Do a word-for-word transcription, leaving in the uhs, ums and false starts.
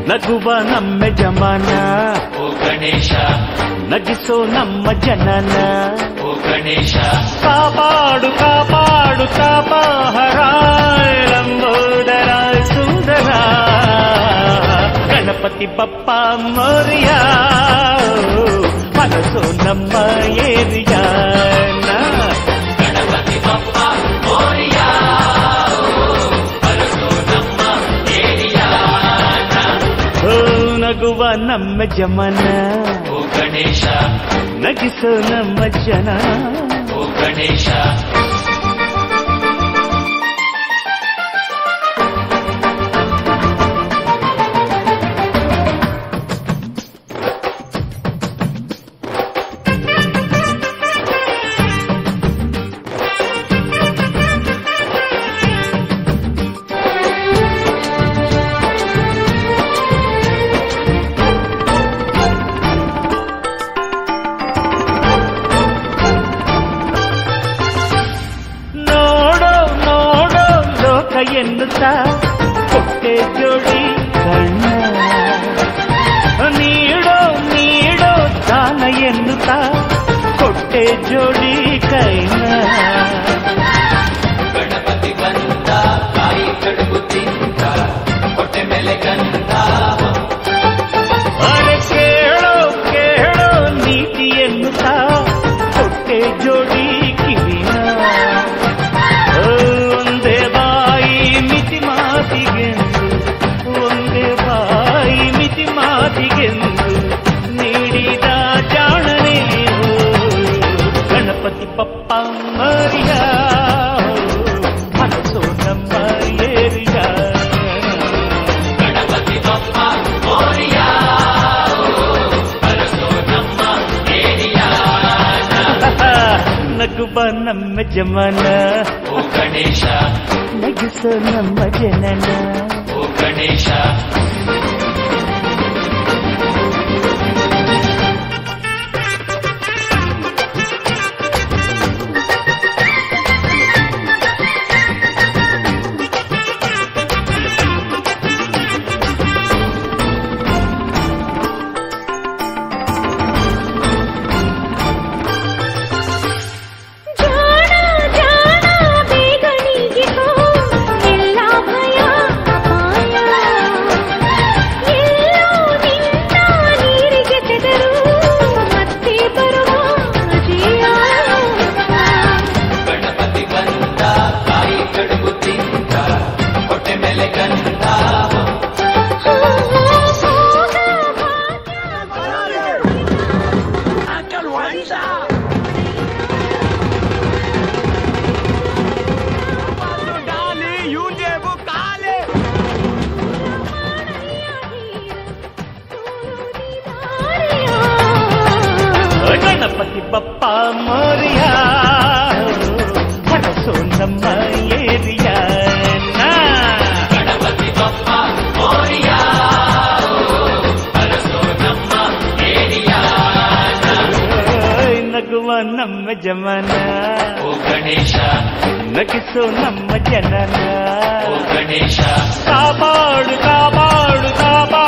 ನಗುವ ನಮ್ಮ ಜಮಾನ ಓ ಗಣೇಶ ನಗಿಸೋ ನಮ್ಮ ಜನನ ಓ ಗಣೇಶ ಕಾಪಾಡು ಕಾಪಾಡು ತಾಪಹರ ಲಂಬೋದರ ಸುಂದರ ಗಣಪತಿ ಬಪ್ಪ ಮೋರಿಯ ಮನಸೋ ನಮ್ಮ ಏರಿಯಾನ ಗಣಪತಿ ಬಪ್ಪ ಮೋರಿಯ ಮನಸೋ ನಮ್ಮ ಏರಿಯಾನ ಓ ನಗುವ ನಮ್ಮ ಜಮನ ಓ ಗಣೇಶ ನಗಿಸೋ ನಮ್ಮ ಜನ ಓ ಗಣೇಶ ಎನ್ನುತ್ತಾ ಕೊಟ್ಟೆ ಜೋಡಿ ಕಣ್ಣ ನೀಡೋ ನೀಡೋ ದಾನ ಎನ್ನುತ್ತಾ ಕೊಟ್ಟೆ ಜೋಡಿ ಕೈನ ಗಣಪತಿ ಬಂದ ಕಾಯಿ ಕಡುಬು ತಿಂದ ಹೊಟ್ಟೆ ಮೇಲೆ ಗಂಧ ಅರೆ ಕೇಳೋ ಕೇಳೋ ನೀತಿ ಎನ್ನುತ್ತಾ ಕೊಟ್ಟೆ ಜೋಡಿ ಕಿವಿನ ಒಂದೇ ಬಾಯಿ ಮಿತಿ ಮಾತಿಗೆಂದು ಒಂದೇ ಬಾಯಿ ಮಿತಿ ಮಾತಿಗೆಂದು ನೀಡಿದ ಜಾಣನೆ ಗಣಪತಿ ಬಪ್ಪ ಮರಿಯ ಮನಸೋ ನಮ್ಮ ಏರಿಯ ಗಣಪತಿ ಬಪ್ಪ ಮೋರಿಯ ಮನಸೋ ನಮ್ಮ ಏರಿಯಾನ ನಗುವ ನಮ್ಮ ಜಮನ ಓ ಗಣೇಶ ನಗಿಸೋ ನಮ್ಮ ಜನನ ಓ ಗಣೇಶ ಗಣಪತಿ ಬಪ್ಪ ಮೋರಿಯ ಮನಸೋ ನಮ್ಮ ಏರಿಯ ಗಣಪತಿ ಬಪ್ಪ ಮೋರಿಯ ಮನಸೋ ನಮ್ಮ ಏರಿಯಾನ ನಗುವ ನಮ್ಮ ಜಮನ ಓ ಗಣೇಶ ನಗಿಸೋ ನಮ್ಮ ಜನನ ಓ ಗಣೇಶ ಕಾಪಾಡು ಕಾಪಾಡು ಕಾಪಾಡು